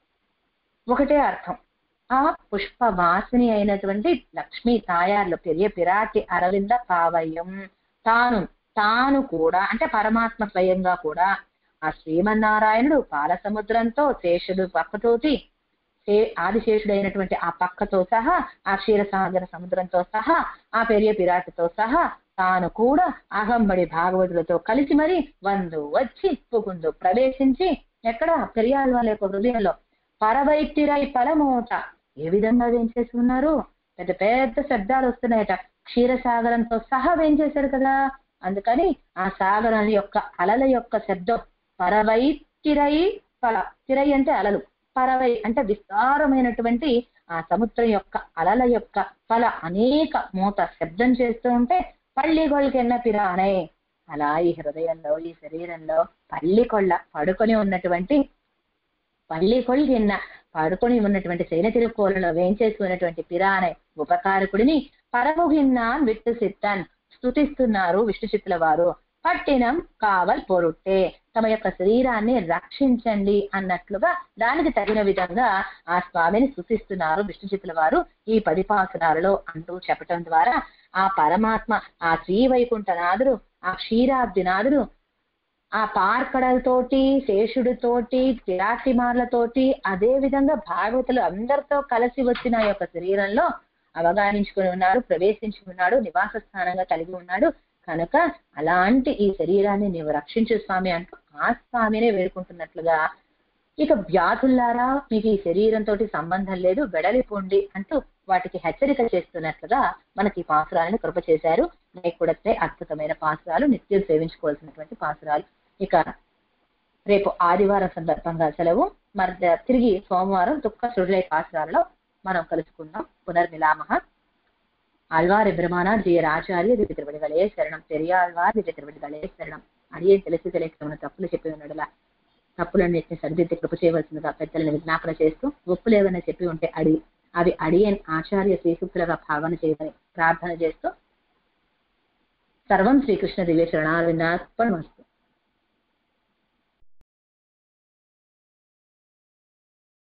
ఒకటే అర్థం. ఆ పుష్పవాసిని అయినటువంటి లక్ష్మీ తాయార్లు పెరియ పిరాటి అరవింద పావయం, తాను తాను కూడా అంటే పరమాత్మ స్వయంగా కూడా ఆ శ్రీమన్నారాయణుడు పాల సముద్రంతో, శేషుడు పక్కతోటి, ఆదిశేషుడైనటువంటి ఆ పక్కతో సహా, ఆ క్షీరసాగర సముద్రంతో సహా, ఆ పెరియ పిరాటితో సహా తాను కూడా అహంబడి భాగవతులతో కలిసి మరి వందు వచ్చి పుగుందు ప్రవేశించి ఎక్కడ పెరియాల వాళ్ళ యొక్క హృదయంలో పరవైతిరై పరమోత ఏ విధంగా వేంచేసి ఉన్నారు. పెద్ద పెద్ద శబ్దాలు వస్తున్నాయట, క్షీరసాగరంతో సహా వేంచేశాడు కదా. అందుకని ఆ సాగరం యొక్క అలల యొక్క శబ్దం పరవైతిరై పల, తిరై అంటే అలలు, పరవై అంటే విస్తారమైనటువంటి ఆ సముద్రం యొక్క అలల యొక్క పల అనేక మూత శబ్దం చేస్తూ ఉంటే పళ్ళిగొళ్ళకెన్న పిరానై, అలా ఈ హృదయంలో ఈ శరీరంలో పళ్ళికొళ్ళ పడుకొని ఉన్నటువంటి, పళ్ళికొళ్ళ పడుకొని ఉన్నటువంటి శైన తిరుకోలలో వేంచేసుకున్నటువంటి పిరానై ఉపకారకుడిని పరముగిన్నాన్ విట్టు సిత్తాన్ స్తుతిస్తున్నారు విష్ణు చిత్తుల వారు. పట్టినం కావల్ పొరుట్టే, తమ యొక్క శరీరాన్ని రక్షించండి అన్నట్లుగా దానికి తగిన విధంగా ఆ స్వామిని స్తుతిస్తున్నారు విష్ణు చిత్తుల వారు ఈ పది పాసురాలలో అంటూ చెప్పటం ద్వారా ఆ పరమాత్మ, ఆ శ్రీ వైకుంఠనాథుడు, ఆ క్షీరాబ్దినాథుడు ఆ పార్కడలతోటి, శేషుడితోటి, పిరాటిమార్లతోటి, అదే విధంగా భాగవతులు అందరితో కలిసి వచ్చిన యొక్క శరీరంలో అవగాహించుకుని ఉన్నాడు, ప్రవేశించుకున్నాడు, నివాస స్థానంగా కలిగి ఉన్నాడు. కనుక అలాంటి ఈ శరీరాన్ని నీవు రక్షించు స్వామి అంటూ ఆ స్వామినే వేడుకుంటున్నట్లుగా, ఇక వ్యాధుల్లారా మీకు ఈ శరీరంతో సంబంధం లేదు, వెడలిపోండి అంటూ వాటికి హెచ్చరిక చేస్తున్నట్లుగా మనకి ఈ పాసురాలను కృప చేశారు. నైకుడతే అద్భుతమైన పాసురాలు, నిత్యం సేవించుకోవాల్సినటువంటి పాసురాలు. ఇక రేపు ఆదివారం సందర్భంగా సెలవు, మరి తిరిగి సోమవారం దుఃఖ సురులై పాసురాలలో మనం కలుసుకుందాం. పునర్మిలామహ. ఆళ్వార్ ఎబ్రహ్మానార్ జయ ఆచార్య దివ్య తిరువడిగలే శరణం. పెరియాళ్వార్ దివ్య తిరువడిగలే శరణం. అడిగే తెలిసి తెలియక తప్పులు చెప్పి ఉన్నాడులా తప్పులన్నింటినీ సరిదిద్ది కృప చేయవలసిందిగా పెద్దలను విజ్ఞాపన చేస్తూ, ఒప్పులు ఏమైనా చెప్పి ఉంటే అడి అవి అడియన్ ఆచార్య శ్రీసూక్తులుగా భావన చేయమని ప్రార్థన చేస్తూ, సర్వం శ్రీకృష్ణ దివ్య శరణార్విందార్పణమస్తు.